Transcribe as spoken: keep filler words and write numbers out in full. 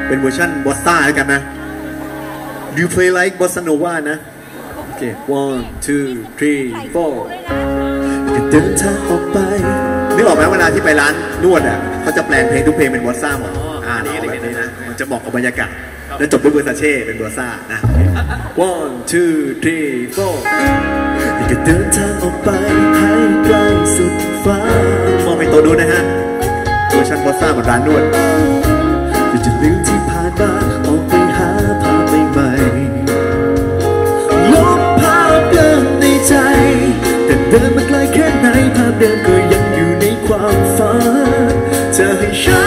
เป็นเวอร์ชันบอสซ่าแล้วกันนะ Do you play like bossa nova นะโอเค one two three four เดินทางออกไปนึกออกไหมเวลาที่ไปร้านนวดอ่ะเขาจะแปลงเพลงทุกเพลงเป็นบอสซ่าหมดอ่านี่แบบนี้นะมันจะบอกกับบรรยากาศแล้วจบด้วยเวอร์ซาเช่เป็นบอสซ่านะ one two three four ก็เดินทางออกไปให้ไกลสุดฟ้ามองไปตัวดูนะฮะเวอร์ชันบอสซ่าเหมือนร้านนวดจะลืมที่ผ่านมาออกไปหาภาพใหม่ๆลบภาพเดิมในใจแต่เดินมาไกลแค่ไหนภาพเดิมก็ยังอยู่ในความฝันจะให้ฉัน